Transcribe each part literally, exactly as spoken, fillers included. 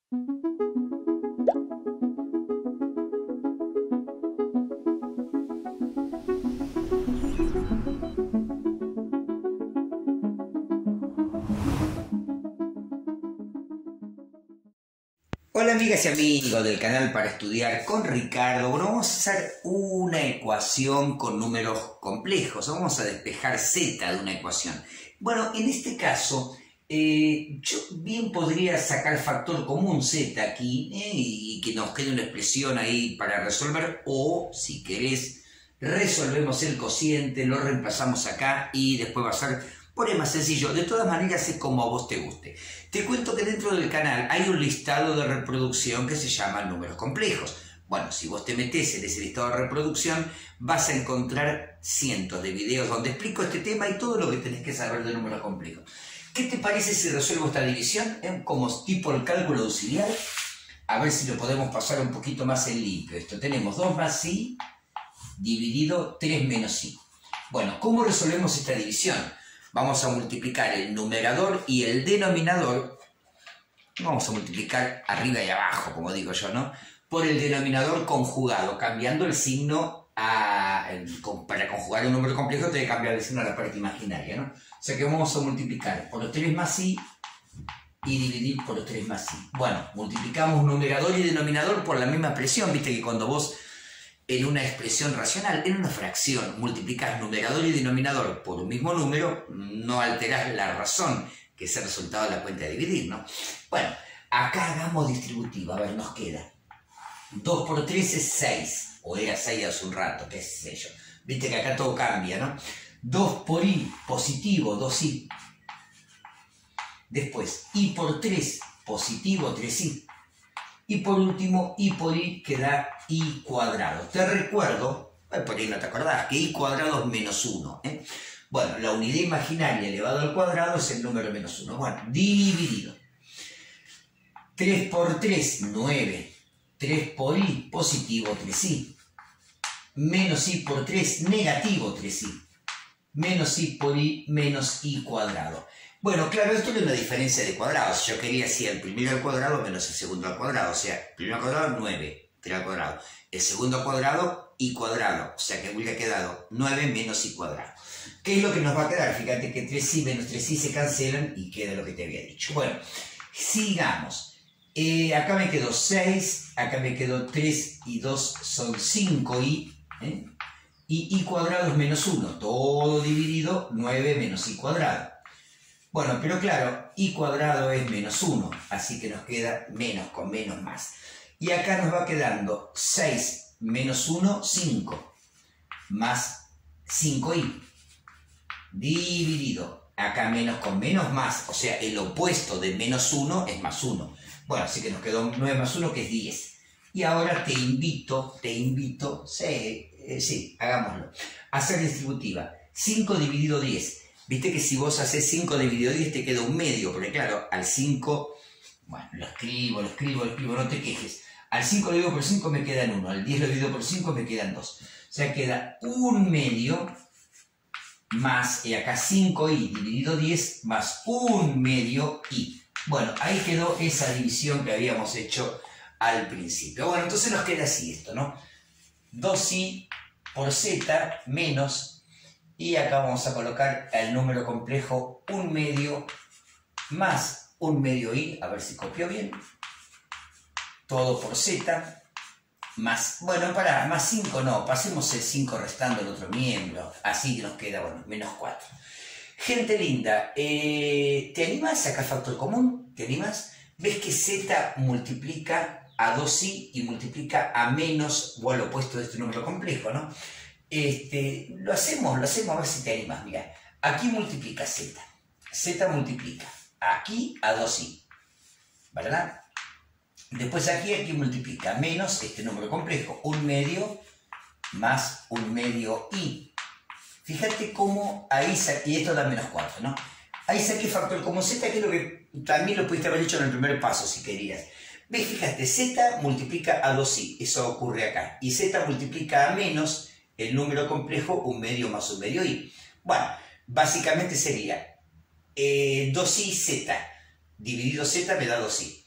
Hola amigas y amigos del canal Para Estudiar con Ricardo. Bueno, vamos a hacer una ecuación con números complejos. Vamos a despejar z de una ecuación. Bueno, en este caso, eh, yo bien podría sacar factor común z aquí eh, y que nos quede una expresión ahí para resolver. O, si querés, resolvemos el cociente, lo reemplazamos acá y después va a ser... Por ahí más sencillo, de todas maneras es como a vos te guste. Te cuento que dentro del canal hay un listado de reproducción que se llama números complejos. Bueno, si vos te metés en ese listado de reproducción, vas a encontrar cientos de videos donde explico este tema y todo lo que tenés que saber de números complejos. ¿Qué te parece si resuelvo esta división eh, como tipo el cálculo auxiliar? A ver si lo podemos pasar un poquito más en limpio. Esto tenemos dos más i dividido tres menos i. Bueno, ¿cómo resolvemos esta división? Vamos a multiplicar el numerador y el denominador, vamos a multiplicar arriba y abajo, como digo yo, ¿no? Por el denominador conjugado, cambiando el signo a... Para conjugar un número complejo te que cambiar el signo a la parte imaginaria, ¿no? O sea que vamos a multiplicar por los tres más i y dividir por los tres más i. Bueno, multiplicamos numerador y denominador por la misma expresión, viste que cuando vos... En una expresión racional, en una fracción, multiplicas numerador y denominador por un mismo número, no alterás la razón, que es el resultado de la cuenta de dividir, ¿no? Bueno, acá hagamos distributiva, a ver, nos queda. dos por tres es seis, o era seis hace un rato, qué sé yo. Viste que acá todo cambia, ¿no? dos por i, positivo, dos i. Después, i por tres, positivo, tres i. Y por último, i por i queda i cuadrado. Te recuerdo, por ahí no te acordás, que i cuadrado es menos uno. ¿eh? Bueno, la unidad imaginaria elevado al cuadrado es el número menos uno. Bueno, dividido. tres por tres, nueve. tres por i, positivo, tres i. Menos i por tres, negativo, tres i. Menos i por i, menos i cuadrado. Bueno, claro, esto es una diferencia de cuadrados. Yo quería decir el primero al cuadrado menos el segundo al cuadrado. O sea, el primero al cuadrado, nueve, tres al cuadrado. El segundo al cuadrado, i cuadrado. O sea, que me hubiera quedado nueve menos i cuadrado. ¿Qué es lo que nos va a quedar? Fíjate que tres i menos tres i se cancelan y queda lo que te había dicho. Bueno, sigamos. Eh, acá me quedó seis, acá me quedó tres y dos son cinco i. ¿eh? Y i cuadrado es menos uno. Todo dividido, nueve menos i cuadrado. Bueno, pero claro, i cuadrado es menos uno, así que nos queda menos con menos más. Y acá nos va quedando seis menos uno, cinco, más cinco i, dividido. Acá menos con menos más, o sea, el opuesto de menos uno es más uno. Bueno, así que nos quedó nueve más uno, que es diez. Y ahora te invito, te invito, sí, eh, sí, hagámoslo, a hacer distributiva. cinco dividido diez. Viste que si vos haces cinco dividido diez te queda un medio, porque claro, al cinco, bueno, lo escribo, lo escribo, lo escribo, no te quejes. Al cinco lo divido por cinco me quedan uno, al diez lo divido por cinco me quedan dos. O sea, queda un medio más, y acá cinco i dividido diez más un medio i. Bueno, ahí quedó esa división que habíamos hecho al principio. Bueno, entonces nos queda así esto, ¿no? dos i por z menos... Y acá vamos a colocar el número complejo un medio más un medio i, a ver si copió bien, todo por z, más, bueno, para, más cinco no, pasemos el cinco restando el otro miembro, así nos queda, bueno, menos cuatro. Gente linda, eh, ¿te animas a sacar factor común? ¿Te animas? ¿Ves que z multiplica a dos i y multiplica a menos o al opuesto de este número complejo, ¿no? Este, lo hacemos, lo hacemos a ver si te animas. Mira, aquí multiplica z. Z multiplica aquí a dos i. ¿Verdad? Después aquí, aquí multiplica menos este número complejo. Un medio más un medio i. Fíjate cómo ahí saqué, y esto da menos cuatro, ¿no? Ahí saqué factor común z, que es lo que también lo pudiste haber hecho en el primer paso si querías. ¿Ves? Fíjate, z multiplica a dos i. Eso ocurre acá. Y z multiplica a menos el número complejo, un medio más un medio i. Bueno, básicamente sería eh, dos i z dividido z me da dos i.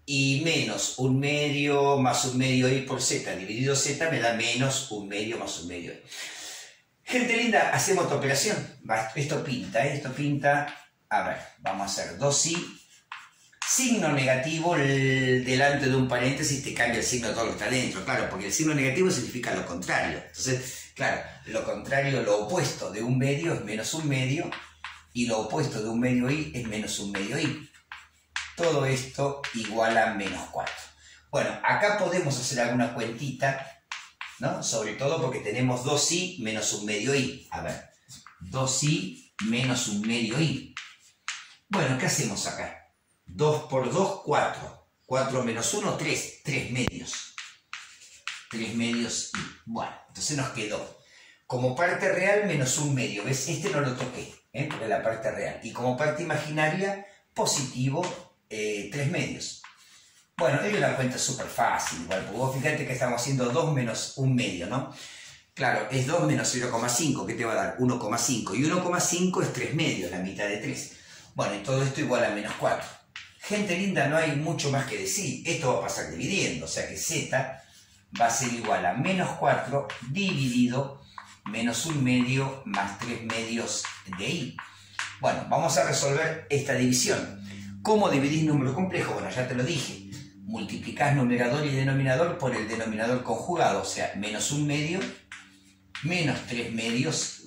y menos un medio más un medio i por z dividido z me da menos un medio más un medio i. Gente linda, hacemos otra operación. Esto pinta, ¿eh? Esto pinta... A ver, vamos a hacer dos i, signo negativo delante de un paréntesis te cambia el signo de todo lo que está dentro, claro, porque el signo negativo significa lo contrario. Entonces, claro, lo contrario, lo opuesto de un medio es menos un medio, y lo opuesto de un medio i es menos un medio i. Todo esto igual a menos cuatro. Bueno, acá podemos hacer alguna cuentita, ¿no? Sobre todo porque tenemos dos i menos un medio i. A ver, dos i menos un medio i. Bueno, ¿qué hacemos acá? dos por dos, cuatro. cuatro menos uno, tres. tres medios. tres medios i. Bueno, entonces nos quedó como parte real menos un medio. ¿Ves? Este no lo toqué, ¿eh? Porque es la parte real. Y como parte imaginaria, positivo, eh, tres medios. Bueno, es una cuenta súper fácil. Igual, porque vos fíjate que estamos haciendo dos menos un medio, ¿no? Claro, es dos menos cero coma cinco, ¿qué te va a dar? uno coma cinco. Y uno coma cinco es tres medios, la mitad de tres. Bueno, y todo esto igual a menos cuatro. Gente linda, no hay mucho más que decir. Esto va a pasar dividiendo, o sea que z va a ser igual a menos cuatro dividido menos un medio más tres medios de i. Bueno, vamos a resolver esta división. ¿Cómo dividís números complejos? Bueno, ya te lo dije. Multiplicás numerador y denominador por el denominador conjugado, o sea, menos un medio menos tres medios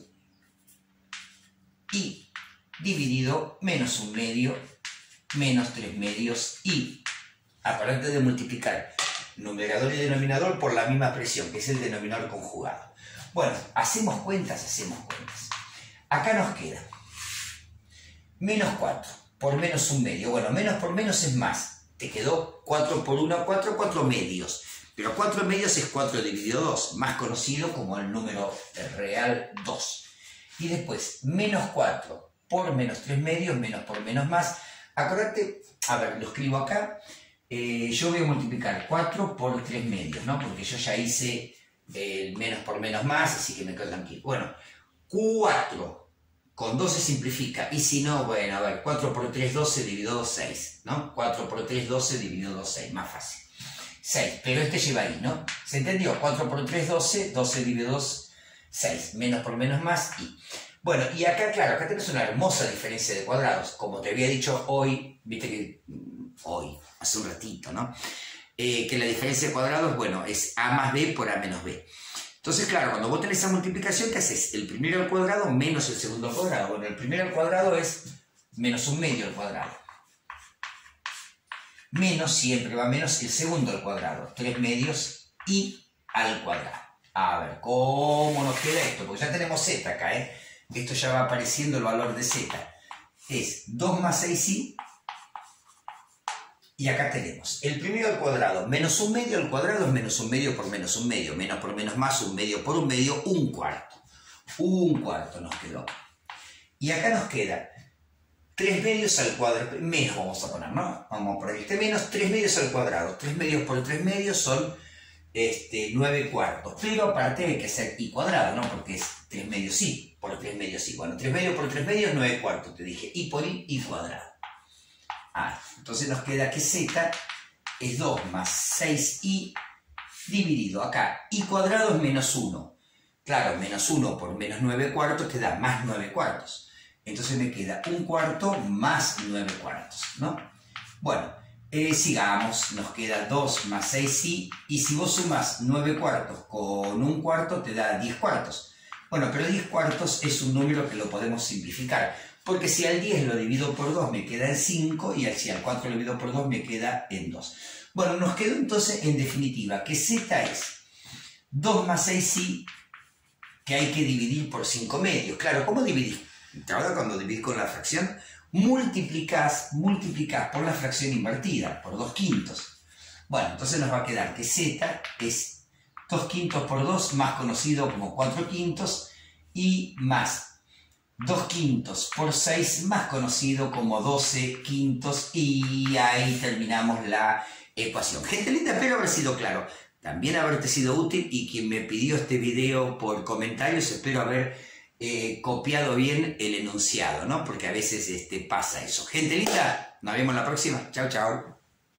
i dividido menos un medio menos tres medios i. Aparte de multiplicar numerador y denominador por la misma expresión, que es el denominador conjugado. Bueno, hacemos cuentas, hacemos cuentas. Acá nos queda menos cuatro por menos un medio. Bueno, menos por menos es más. Te quedó cuatro por uno, cuatro, cuatro medios. Pero cuatro medios es cuatro dividido dos, más conocido como el número real dos. Y después, menos cuatro por menos tres medios, menos por menos más. Acordate, a ver, lo escribo acá. Eh, yo voy a multiplicar cuatro por tres medios, ¿no? Porque yo ya hice el menos por menos más, así que me quedo tranquilo. Bueno, cuatro con dos se simplifica. Y si no, bueno, a ver, cuatro por tres, doce, dividido dos, seis, ¿no? cuatro por tres, doce, dividido dos, seis, más fácil. seis, pero este lleva ahí, ¿no? ¿Se entendió? cuatro por tres, doce, doce dividido dos, seis, menos por menos más, y... Bueno, y acá, claro, acá tenés una hermosa diferencia de cuadrados. Como te había dicho hoy, viste que... Hoy, hace un ratito, ¿no? Eh, que la diferencia de cuadrados, bueno, es a más b por a menos b. Entonces, claro, cuando vos tenés esa multiplicación, ¿qué haces? El primero al cuadrado menos el segundo al cuadrado. Bueno, el primero al cuadrado es menos un medio al cuadrado. Menos siempre va menos el segundo al cuadrado. tres medios i al cuadrado. A ver, ¿cómo nos queda esto? Porque ya tenemos z acá, ¿eh? Esto ya va apareciendo el valor de z. Es dos más seis i. Y acá tenemos el primero al cuadrado. Menos un medio al cuadrado es menos un medio por menos un medio. Menos por menos más, un medio por un medio, un cuarto. Un cuarto nos quedó. Y acá nos queda tres medios al cuadrado. Menos vamos a poner, ¿no? Vamos a poner este menos, tres medios al cuadrado. tres medios por tres medios son este, nueve cuartos. Pero aparte hay que hacer i cuadrado, ¿no? Porque es tres medios i por tres medios i. Bueno, tres medios por tres medios, nueve cuartos. Te dije i por i, i cuadrado. Ah, entonces nos queda que z es dos más seis i dividido acá. I cuadrado es menos uno. Claro, menos uno por menos nueve cuartos te da más nueve cuartos. Entonces me queda un cuarto más nueve cuartos, ¿no? Bueno, eh, sigamos. Nos queda dos más seis i. Y si vos sumas nueve cuartos con un cuarto te da diez cuartos. Bueno, pero diez cuartos es un número que lo podemos simplificar. Porque si al diez lo divido por dos me queda en cinco y si al cuatro lo divido por dos me queda en dos. Bueno, nos quedó entonces en definitiva que z es dos más seis i que hay que dividir por cinco medios. Claro, ¿cómo dividir? Ahora cuando dividís con la fracción, multiplicás, multiplicás por la fracción invertida, por dos quintos. Bueno, entonces nos va a quedar que z es dos quintos por dos, más conocido como cuatro quintos, y más dos quintos por seis, más conocido como doce quintos, y ahí terminamos la ecuación. Gente linda, espero haber sido claro, también haberte sido útil, y quien me pidió este video por comentarios, espero haber eh, copiado bien el enunciado, ¿no? Porque a veces este, pasa eso. Gente linda, nos vemos la próxima. Chao, chao.